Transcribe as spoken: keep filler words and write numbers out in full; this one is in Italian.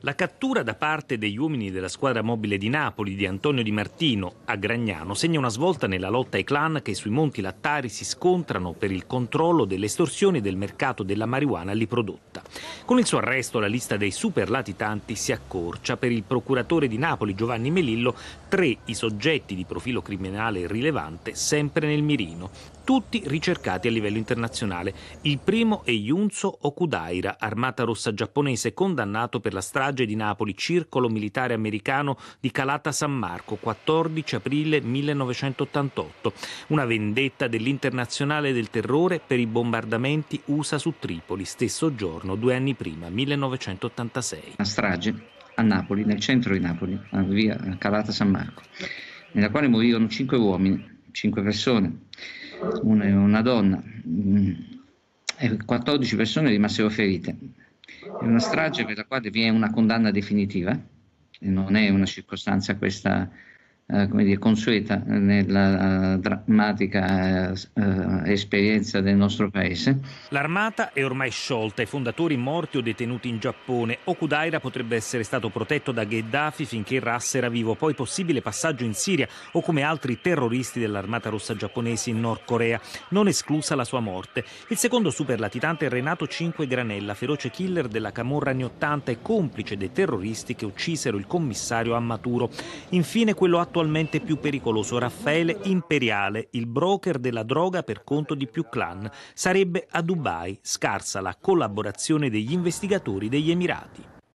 La cattura da parte degli uomini della squadra mobile di Napoli di Antonio Di Martino a Gragnano segna una svolta nella lotta ai clan che sui Monti Lattari si scontrano per il controllo delle estorsioni e del mercato della marijuana lì prodotta. Con il suo arresto la lista dei super latitanti si accorcia. Per il procuratore di Napoli Giovanni Melillo, tre i soggetti di profilo criminale rilevante sempre nel mirino, tutti ricercati a livello internazionale. Il primo è Yunso Okudaira, armata rossa giapponese, condannato per la strage di Napoli, circolo militare americano di Calata San Marco, quattordici aprile millenovecentottantotto. Una vendetta dell'internazionale del terrore per i bombardamenti U S A su Tripoli, stesso giorno, due anni prima, millenovecentottantasei. Una strage a Napoli, nel centro di Napoli, a via Calata San Marco, nella quale morirono cinque uomini, cinque persone, una, una donna, e quattordici persone rimasero ferite. È una strage per la quale vi è una condanna definitiva, e non è una circostanza questa eh, come dire, consueta nella uh, drammatica uh, esperienza del nostro paese. L'armata è ormai sciolta, i fondatori morti o detenuti in Giappone. Okudaira potrebbe essere stato protetto da Gheddafi finché Ras era vivo, poi possibile passaggio in Siria o come altri terroristi dell'armata rossa giapponese in Nord Corea, non esclusa la sua morte. Il secondo super latitante è Renato Cinque Granella, feroce killer della camorra anni ottanta e complice dei terroristi che uccisero il commissario Ammaturo. Infine quello attualmente più pericoloso, Raffaele Imperiale, il broker della droga per conto di più clan. Sarebbe a Dubai, scarsa la collaborazione degli investigatori degli Emirati.